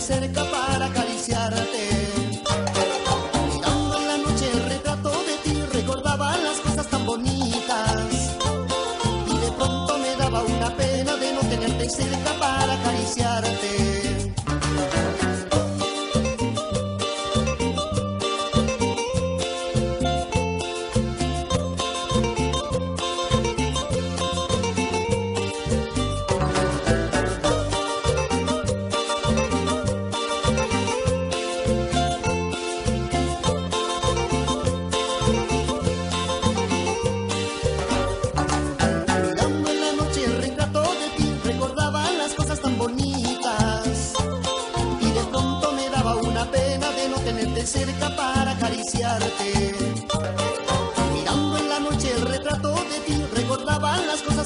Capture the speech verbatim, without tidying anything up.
cerca para acariciarte. Mirando en la noche el retrato de ti, recordaba las cosas tan bonitas. Y de pronto me daba una pena de no tenerte cerca para acariciarte. Tenerte cerca para acariciarte. Mirando en la noche el retrato de ti, recordaba las cosas